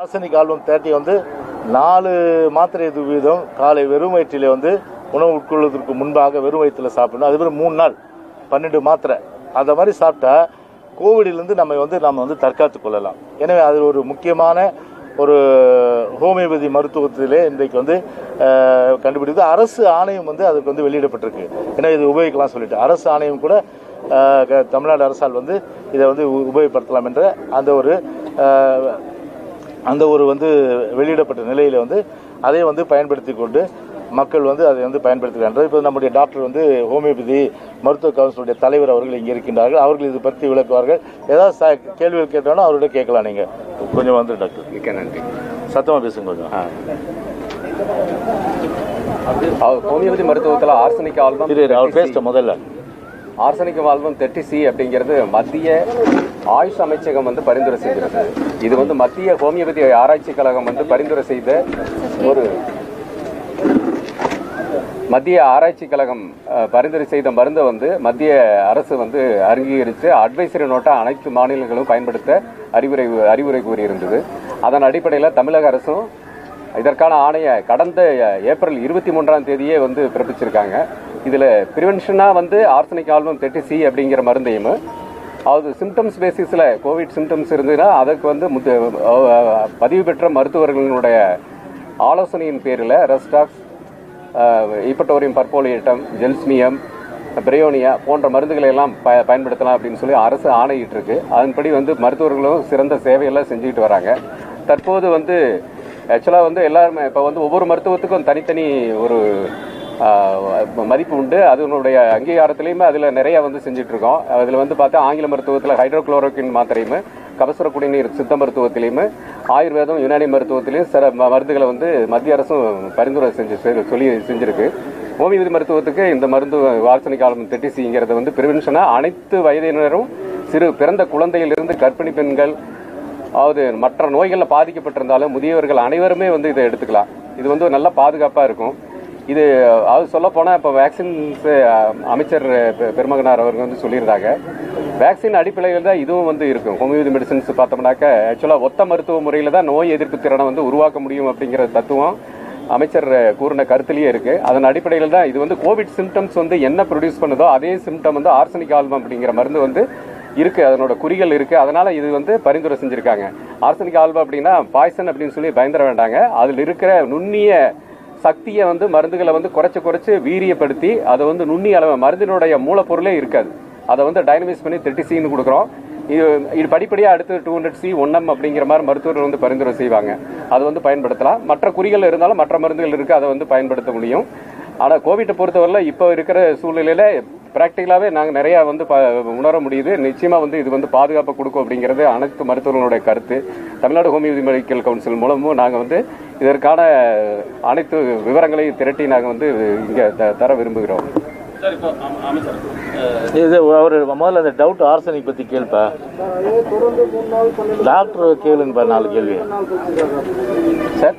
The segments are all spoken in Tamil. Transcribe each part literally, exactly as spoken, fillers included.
ஆர்சனிக் ஆல்பம் தேர்ட்டி வந்து நாலு மாத்திரை வீதம் காலை வெறும் வயிற்றிலே வந்து உணவு உட்கொள்வதற்கு முன்பாக வெறும் வயிற்றில் சாப்பிடணும். அதுமாதிரி மூணு நாள் பன்னெண்டு மாத்திரை அந்த மாதிரி சாப்பிட்டா கோவிடிலிருந்து நம்ம வந்து நம்ம வந்து தற்காத்து கொள்ளலாம். எனவே அது ஒரு முக்கியமான ஒரு ஹோமியோபதி மருத்துவத்திலே இன்றைக்கு வந்து கண்டுபிடித்து அரசு ஆணையம் வந்து அதுக்கு வந்து வெளியிடப்பட்டிருக்கு. எனவே இது உபயோகிக்கலாம் சொல்லிட்டு அரசு ஆணையம் கூட தமிழ்நாடு அரசால் வந்து இதை வந்து உபயோகப்படுத்தலாம் என்ற அந்த ஒரு அந்த ஒரு வந்து வெளியிடப்பட்ட நிலையில் வந்து அதை வந்து பயன்படுத்தி கொண்டு மக்கள் வந்து அதை வந்து பயன்படுத்துகிறார்கள். இப்போ நம்முடைய டாக்டர் வந்து ஹோமியோபதி மருத்துவ கவுன்சிலுடைய தலைவர் அவர்கள் இங்கே இருக்கின்றார்கள். அவர்கள் இது பற்றி விளக்குவார்கள். ஏதாவது கேள்விகள் கேட்டாலும் அவர்கிட்ட கேட்கலாம். நீங்கள் கொஞ்சம் வந்து டாக்டர் மிக்க நன்றி. சத்தமாக பேசுங்க கொஞ்சம். ஹோமியோபதி மருத்துவத்தில் ஆர்சனிக் ஆல்பம் அவர் பேசிட்ட முதல்ல ஆர்சனிக் ஆல்பம் தேர்ட்டி சி அப்படிங்கிறது மத்திய ஆயுஷ் அமைச்சகம் வந்து பரிந்துரை செய்கிறது. இது வந்து மத்திய ஹோமியோபதி ஆராய்ச்சி கழகம் வந்து பரிந்துரை செய்த ஒரு மத்திய ஆராய்ச்சி கழகம் பரிந்துரை செய்த மருந்தை வந்து மத்திய அரசு வந்து அங்கீகரித்து அட்வைசரி நோட்டை அனைத்து மாநிலங்களும் பயன்படுத்த அறிவுரை அறிவுரை கூறியிருந்தது. அதன் அடிப்படையில் தமிழக அரசும் இதற்கான ஆணையை கடந்த ஏப்ரல் இருபத்தி மூன்றாம் தேதியே வந்து பிறப்பிச்சிருக்காங்க. இதில் ப்ரிவென்ஷனாக வந்து ஆர்சனிக் ஆல்பம் தேர்ட்டி சி அப்படிங்கிற மருந்தையும் அது சிம்டம்ஸ் பேசிஸில் கோவிட் சிம்டம்ஸ் இருந்ததுன்னா அதற்கு வந்து பதிவு பெற்ற மருத்துவர்களுடைய ஆலோசனையின் பேரில் ரெஸ்டாக்ஸ், ஈப்பட்டோரியம் பர்போலியேட்டம், ஜெல்ஸ்மியம், பிரையோனியா போன்ற மருந்துகளை எல்லாம் ப பயன்படுத்தலாம் அப்படின்னு சொல்லி அரசு ஆணையிட்டு இருக்கு. அதன்படி வந்து மருத்துவர்களும் சிறந்த சேவையெல்லாம் செஞ்சுக்கிட்டு வராங்க. தற்போது வந்து ஆக்சுவலாக வந்து எல்லாருமே இப்போ வந்து ஒவ்வொரு மருத்துவத்துக்கும் தனித்தனி ஒரு மதிப்பு உண்டு. அதனுடைய அங்கீகாரத்திலையுமே அதில் நிறைய வந்து செஞ்சுட்டு இருக்கோம். அதில் வந்து பார்த்தா ஆங்கில மருத்துவத்தில் ஹைட்ரோக்ளோரோக்கின் மாத்திரையுமே, கபசுர குடிநீர் சித்த மருத்துவத்திலையுமே, ஆயுர்வேதம், யுனானி மருத்துவத்திலையும் சில மருந்துகளை வந்து மத்திய அரசும் பரிந்துரை செஞ்சு சொல்லி செஞ்சிருக்கு. ஹோமியோபதி மருத்துவத்துக்கு இந்த மருந்து ஆர்சனிக் ஆல்பம் தேர்ட்டி சிங்கிறது வந்து பிரிவென்ஷனாக அனைத்து வயதினரும் சிறு பிறந்த குழந்தையிலிருந்து கர்ப்பிணி பெண்கள் அதாவது மற்ற நோய்களில் பாதிக்கப்பட்டிருந்தாலும் முதியவர்கள் அனைவருமே வந்து இதை எடுத்துக்கலாம். இது வந்து நல்ல பாதுகாப்பாக இருக்கும். இது அது சொல்ல போனால் இப்போ வேக்சின்ஸ் அமைச்சர் பெருமகனார் அவர்கள் வந்து சொல்லியிருந்தாங்க. வேக்சின் அடிப்படையில் தான் இதுவும் வந்து இருக்கும். ஹோமியோபதி மெடிசன்ஸ் பார்த்தோம்னாக்க ஆக்சுவலாக ஒத்த மருத்துவ முறையில் தான் நோய் எதிர்ப்பு திறனை வந்து உருவாக்க முடியும் அப்படிங்கிற தத்துவம் அமைச்சர் கூறின கருத்துலேயே இருக்கு. அதன் அடிப்படையில் தான் இது வந்து கோவிட் சிம்டம்ஸ் வந்து என்ன ப்ரொடியூஸ் பண்ணுதோ அதே சிம்டம் வந்து ஆர்சனிக் ஆல்பம் அப்படிங்கிற மருந்து வந்து இருக்கு, அதனோட குறிகள் இருக்கு. அதனால இது வந்து பரிந்துரை செஞ்சிருக்காங்க. ஆர்சனிக் ஆல்பம் அப்படின்னா பாய்சன் அப்படின்னு சொல்லி பயந்துட வேண்டாங்க. அதில் இருக்கிற நுண்ணிய சக்தியை வந்து மருந்துகளை வந்து குறைச்சு குறைச்சு வீரியப்படுத்தி அதை வந்து நுண்ணிய அளவு மருந்தினுடைய மூலப்பொருளே இருக்காது. அதை வந்து டைனமைஸ் பண்ணி தேர்ட்டி சின்னு கொடுக்குறோம். இது இது படிப்படியாக அடுத்து two hundred C one M அப்படிங்கிற மாதிரி மருத்துவர்கள் வந்து பரிந்துரை செய்வாங்க. அதை வந்து பயன்படுத்தலாம். மற்ற குறிகள் இருந்தாலும் மற்ற மருந்துகள் இருக்குது, அதை வந்து பயன்படுத்த முடியும். ஆனால் கோவிட்டை பொறுத்தவரையில் இப்போ இருக்கிற சூழ்நிலையில் ப்ராக்டிக்கலாகவே நாங்கள் நிறையா வந்து உணர முடியுது. நிச்சயமாக வந்து இது வந்து பாதுகாப்பு கொடுக்கும் அப்படிங்கிறது அனைத்து மருத்துவர்களுடைய கருத்து. தமிழ்நாடு ஹோமியோபதி மெடிக்கல் கவுன்சில் மூலமும் நாங்கள் வந்து இதற்கான அனைத்து விவரங்களையும் திரட்டி நாங்கள் வந்து இங்கே தர விரும்புகிறோம். இது அவர் முதல்ல அந்த டவுட் ஆர்சனிக் பற்றி கேள்ப்பா, டாக்டர் கேளுங்கப்பா நாலு கேள்வி சார்.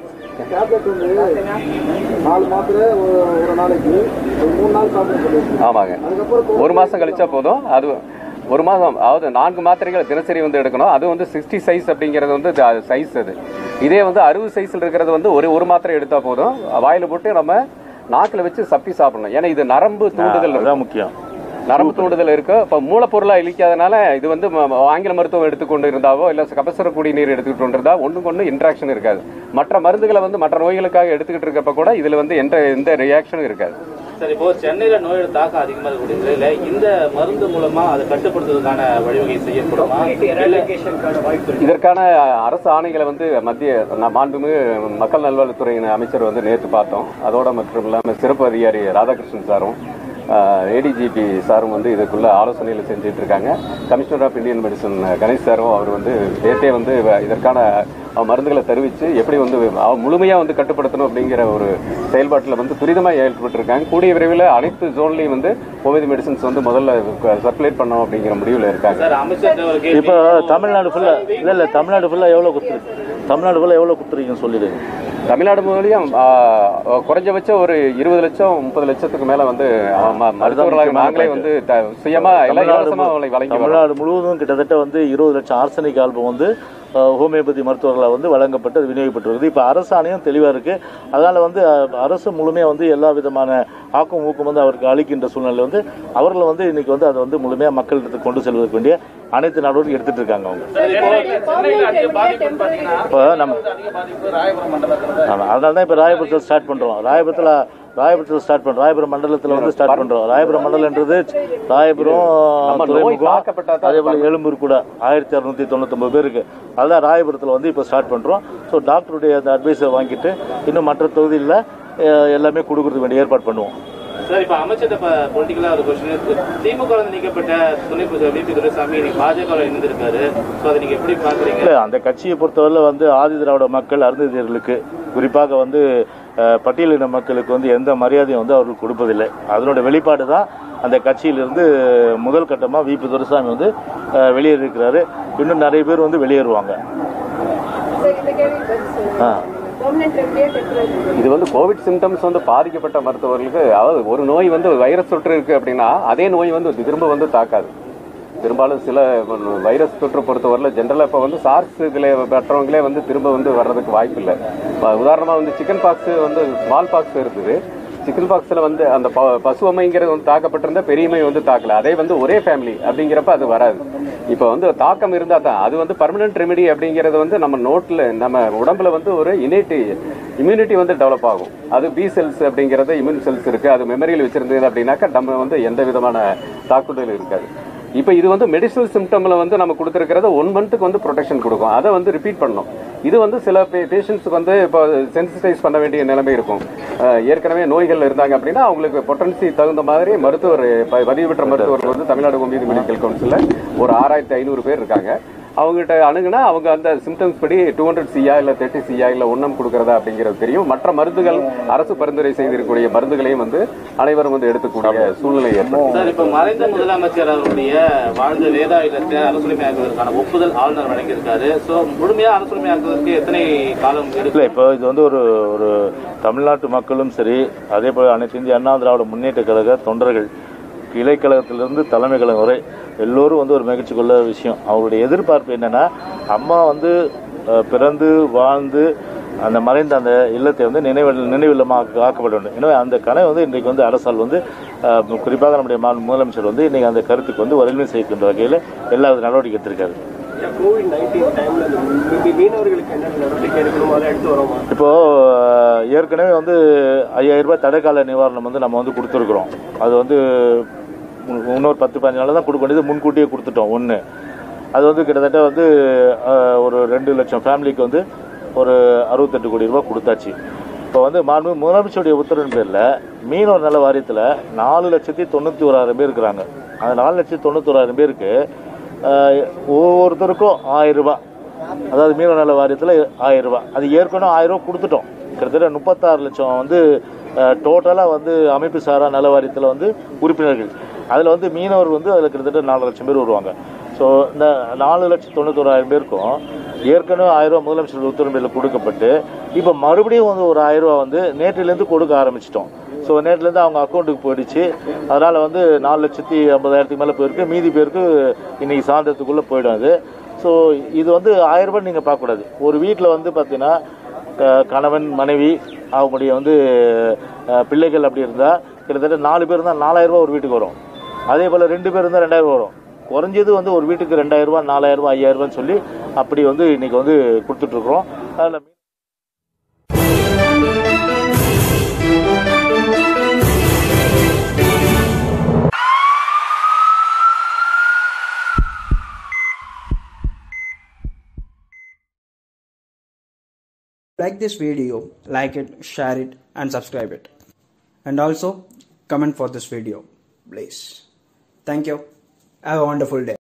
ஆமாங்க, ஒரு மாசம் கழிச்சா போதும். அது ஒரு மாதம் அதாவது நான்கு மாத்திரைகள் தினசரி வந்து எடுக்கணும். அது வந்து சிக்ஸ்டி சைஸ் அப்படிங்கிறது வந்து சைஸ். அது இதே வந்து அறுபது சைஸில் இருக்கிறது வந்து ஒரு ஒரு மாத்திரை எடுத்தா போதும். வாயில போட்டு நம்ம நாக்கில் வச்சு சப்பி சாப்பிடணும். ஏன்னா இது நரம்பு தூண்டுதல் தான் முக்கியம். நரம்பு தூண்டுதல் இருக்கு. இப்போ மூலப்பொருளா இழிக்காதனால இது வந்து ஆங்கில மருத்துவம் எடுத்துக்கொண்டு இருந்தாவோ இல்லை கபசுர குடிநீர் எடுத்துக்கிட்டு இருந்தா ஒன்றுக்கு ஒன்று இன்ட்ராக்ஷன் இருக்காது. மற்ற மருந்துகளை வந்து மற்ற நோய்களுக்காக எடுத்துக்கிட்டு இருக்கப்ப கூட இதுல வந்து எந்த எந்த ரியாக்ஷனும் இருக்காது. சரி, இப்போ சென்னையில நோயோட தாக்கம் அதிகமாக இருக்கக்கூடிய நிலையில இந்த மருந்து மூலமா அதை கட்டுப்படுத்துவதற்கான வழிவகை செய்யப்படுமா? இதற்கான அரசு ஆணைகளை வந்து மத்திய மாண்புமிகு மக்கள் நல்வாழ்வுத்துறையின் அமைச்சர் வந்து நேற்று பார்த்தோம். அதோட மற்றும் இல்லாமல் சிறப்பு அதிகாரி ராதாகிருஷ்ணன் சாரும் ஏடிஜிபி சாரும் வந்து இதுக்குள்ள ஆலோசனைகள் செஞ்சுட்டு இருக்காங்க. Commissioner of Indian medicine Ganesh சாரும் அவர் வந்து நேற்றே வந்து இதற்கான மருந்துகளை தெரிவித்து எப்படி வந்து முழுமையாக வந்து கட்டுப்படுத்தணும் அப்படிங்கிற ஒரு செயல்பாட்டில் வந்து துரிதமாக ஈடுபட்டிருக்காங்க. கூடிய விரைவில் அனைத்து ஜோன்லையும் வந்து ஹோமியோபதி மெடிசன்ஸ் வந்து முதல்ல சர்க்குலேட் பண்ணணும் அப்படிங்கிற முடிவில் இருக்காங்க. இப்போ தமிழ்நாடு ஃபுல்லா இல்லை இல்லை தமிழ்நாடு ஃபுல்லாக எவ்வளோ கொடுத்துருக்கு தமிழ்நாடு ஃபுல்லாக எவ்வளோ கொடுத்துருக்கீங்கன்னு சொல்லிடுங்க. தமிழ்நாடு மூலியம் குறைஞ்சபட்சம் ஒரு இருபது லட்சம் முப்பது லட்சத்துக்கு மேலே வந்து மருத்துவர்களாக நாங்களே வந்து சுயமா எல்லாம் இலவசமா வழங்கி தமிழ்நாடு முழுவதும் கிட்டத்தட்ட வந்து இருபது லட்சம் ஆர்சனிக் ஆல்பம் வந்து ஹோமியோபதி மருத்துவர்களால் வந்து வழங்கப்பட்டு அது விநியோகிக்கப்பட்டிருக்குது. இப்போ அரசாணையும் தெளிவாக இருக்குது. அதனால் வந்து அரசு முழுமையாக வந்து எல்லா விதமான ஆக்கம் ஊக்கம் வந்து அவருக்கு அளிக்கின்ற சூழ்நிலை வந்து அவர்கள் வந்து இன்னைக்கு வந்து அதை வந்து முழுமையாக மக்களிடத்துக்கு கொண்டு செல்வதற்கு வேண்டிய அனைத்து நடவடிக்கை எடுத்துட்டு இருக்காங்க அவங்க. இப்போ நம்ம அதனால தான் இப்போ ராயபுரத்தில் ஸ்டார்ட் பண்ணுறோம். ராயபுரத்தில் ராயபுரத்தில் ஸ்டார்ட் பண்ணுறோம். ராயபுரம் மண்டலத்தில் வந்து ஸ்டார்ட் பண்ணுறோம். ராயபுரம் மண்டலன்றது ராயபுரம் துறைமுகம் அதே போல் எழும்பூர் கூட ஆயிரத்தி அறுநூத்தி தொண்ணூத்தி ஒன்பது பேருக்கு அதுதான் ராயபுரத்தில் வந்து இப்போ ஸ்டார்ட் பண்ணுறோம். ஸோ டாக்டருடைய அந்த அட்வைஸை வாங்கிட்டு இன்னும் மற்ற தொகுதியில் எல்லாமே கொடுக்கறதுக்கு வேண்டிய ஏற்பாடு பண்ணுவோம். சார், இப்போ அமைச்சர் பொலிட்டிக்கலா ஒரு கொஸ்டின், திமுக நீக்கப்பட்ட துணை விபி துரைசாமி பாஜக இணைந்திருக்காரு. ஸோ அதை நீங்க எப்படி பாக்குறீங்க? அந்த கட்சியை பொறுத்தவரை வந்து ஆதி திராவிட மக்கள் அருந்ததியர்களுக்கு குறிப்பாக வந்து பட்டியலின மக்களுக்கு வந்து எந்த மரியாதையும் வந்து அவர்கள் கொடுப்பதில்லை. அதனுடைய வெளிப்பாடு தான் அந்த கட்சியிலிருந்து முதல் கட்டமாக விபி துரைசாமி வந்து வெளியேறிருக்கிறாரு. இன்னும் நிறைய பேர் வந்து வெளியேறுவாங்க. இது வந்து கோவிட் சிம்டம்ஸ் வந்து பாதிக்கப்பட்ட மருத்துவர்களுக்கு, அதாவது ஒரு நோய் வந்து வைரஸ் தொற்று இருக்கு அப்படின்னா அதே நோய் வந்து திரும்ப வந்து தாக்காது. பெரும்பாலும் சில வைரஸ் தொற்று பொறுத்தவரையில ஜென்ரலா இப்ப வந்து சார்ஸ்களே மற்றவங்களே வந்து திரும்ப வந்து வர்றதுக்கு வாய்ப்பு இல்லை. உதாரணமா வந்து சிக்கன் பாக்ஸ் வந்து ஸ்மால் பாக்ஸ் இருக்குது. சிக்கன் பாக்ஸ்ல வந்து அந்த பசுவமைங்கிறது வந்து தாக்கப்பட்டிருந்தா பெரியமை வந்து தாக்கல. அதே வந்து ஒரே ஃபேமிலி அப்படிங்கிறப்ப அது வராது. இப்ப வந்து தாக்கம் இருந்தா தான் அது வந்து பர்மனன்ட் ரெமெடி அப்படிங்கிறது வந்து நம்ம நோட்ல நம்ம உடம்புல வந்து ஒரு இனேட்டி இம்யூனிட்டி வந்து டெவலப் ஆகும். அது பி செல்ஸ் அப்படிங்கறது இம்யூன் செல்ஸ் இருக்கு. அது மெமரியில் வச்சிருந்தது அப்படின்னாக்கா நம்ம வந்து எந்த விதமான தாக்குதல் இருக்காது. இப்ப இது வந்து மெடிசனல் சிம்டம்ல வந்து நம்ம கொடுத்திருக்கிறது ஒன் மந்த்துக்கு வந்து ப்ரொடெக்ஷன் கொடுக்கும். அதை வந்து ரிப்பீட் பண்ணணும். இது வந்து சில பேஷண்ட்ஸ்க்கு வந்து இப்போ சென்சிடைஸ் பண்ண வேண்டிய நிலைமை இருக்கும். ஏற்கனவே நோய்கள் இருந்தாங்க அப்படின்னா அவங்களுக்கு பொட்டன்சி தகுந்த மாதிரி மருத்துவர் பதிவு பெற்ற மருத்துவர் வந்து தமிழ்நாடு ஹோமியோபதி மெடிக்கல் கவுன்சில்ல ஒரு ஆறாயிரத்தி ஐநூறு பேர் இருக்காங்க. அவங்ககிட்ட அணுகுனா அவங்க அந்த சிம்டம்ஸ் படி டூ ஹண்ட்ரட் சியா இல்ல தேர்ட்டி சியா இல்ல ஒன்னம் கொடுக்கறதா அப்படிங்கிறது தெரியும். மற்ற மருந்துகள் அரசு பரிந்துரை செய்திருக்கக்கூடிய மருந்துகளையும் வந்து அனைவரும் வந்து எடுத்துக்கூடிய சூழ்நிலை ஏற்படும். சார், இப்ப மறைந்த முதலமைச்சர் அவருடைய வாழ்ந்த வேதா இல்லத்தை அரசுரிமையாக்குவதற்கான ஒப்புதல் ஆளுநர் வழங்கியிருக்காரு. சோ முழுமையா அரசுரிமையாக்குவதற்கு எத்தனை காலம் எடுக்கல? இப்போ இது வந்து ஒரு ஒரு தமிழ்நாட்டு மக்களும் சரி, அதே போல அனைத்து இந்திய அண்ணா திராவிட முன்னேற்ற கழக தொண்டர்கள் கிளைக்கழகத்திலிருந்து தலைமை கழகம் வரை எல்லோரும் வந்து ஒரு மகிழ்ச்சி கொள்ள விஷயம். அவருடைய எதிர்பார்ப்பு என்னன்னா, அம்மா வந்து பிறந்து வாழ்ந்து அந்த மறைந்த அந்த இல்லத்தை வந்து நினைவு நினைவில்லமாக ஆக்கப்பட வேண்டும். எனவே அந்த கனவை வந்து இன்றைக்கு வந்து அரசால் வந்து குறிப்பாக நம்முடைய முதலமைச்சர் வந்து இன்னைக்கு அந்த கருத்துக்கு வந்து வலிமை செய்கின்ற வகையில் எல்லா நடவடிக்கை எடுத்திருக்காரு. இப்போ ஏற்கனவே வந்து ஐயாயிரம் ரூபாய் தடைக்கால நிவாரணம் வந்து நம்ம வந்து கொடுத்துருக்குறோம். அது வந்து இன்னொரு பத்து பதினஞ்சு நாள் தான் கொடுக்க வேண்டியது முன்கூட்டியே கொடுத்துட்டோம். ஒன்று அது வந்து கிட்டத்தட்ட வந்து ஒரு ரெண்டு லட்சம் ஃபேமிலிக்கு வந்து ஒரு அறுபத்தெட்டு கோடி ரூபாய் கொடுத்தாச்சு. இப்போ வந்து மாண்பு முதலமைச்சருடைய உத்தரவின் பேரில் மீனவர் நல வாரியத்தில் நாலு லட்சத்தி தொண்ணூற்றி ஓராயிரம் பேர் இருக்கிறாங்க. அந்த நாலு லட்சத்தி தொண்ணூற்றி ஓராயிரம் பேருக்கு ஒவ்வொருத்தருக்கும் ஆயிரம் ரூபாய், அதாவது மீனவர் நல வாரியத்தில் ஆயிரம் ரூபாய், அது ஏற்கனவே ஆயிரம் ரூபாய் கொடுத்துட்டோம். கிட்டத்தட்ட முப்பத்தாறு லட்சம் வந்து டோட்டலாக வந்து அமைப்பு சாரா நல வாரியத்தில் வந்து உறுப்பினர்கள். அதில் வந்து மீனவர் வந்து அதில் கிட்டத்தட்ட நாலு லட்சம் பேர் வருவாங்க. ஸோ இந்த நாலு லட்சத்தி தொண்ணூத்தோராயிரம் பேருக்கும் ஏற்கனவே ஆயிரம் ரூபாய் முதலமைச்சர் உத்தரவில் கொடுக்கப்பட்டு இப்போ மறுபடியும் வந்து ஒரு ஆயிரம் ரூபாய் வந்து நேற்றிலேருந்து கொடுக்க ஆரம்பிச்சிட்டோம். ஸோ நேற்றிலேருந்து அவங்க அக்கௌண்ட்டுக்கு போயிடுச்சு. அதனால் வந்து நாலு லட்சத்தி ஐம்பதாயிரத்துக்கு மேலே போயிருக்கு. மீதி பேருக்கு இன்னைக்கு சாயந்தரத்துக்குள்ளே போயிடும் அது. ஸோ இது வந்து ஆயிரம் ரூபாய் நீங்கள் பார்க்கக்கூடாது. ஒரு வீட்டில் வந்து பார்த்தீங்கன்னா கணவன் மனைவி அவங்களுடைய வந்து பிள்ளைகள் அப்படி இருந்தால் கிட்டத்தட்ட நாலு பேர் இருந்தால் நாலாயிரம் ரூபாய் ஒரு வீட்டுக்கு வரும். அதே போல் ரெண்டு பேர் இருந்தால் ரெண்டாயிரம் ரூபா வரும். குறைஞ்சது வந்து ஒரு வீட்டுக்கு ரெண்டாயிரம் ரூபாய் நாலாயிரம் ரூபாய் ஐயாயிரம் ரூபான்னு சொல்லி அப்படி வந்து இன்னைக்கு வந்து கொடுத்துட்ருக்குறோம். அதில் Like this video, like it, share it and subscribe it. And also comment for this video, please. Thank you. Have a wonderful day.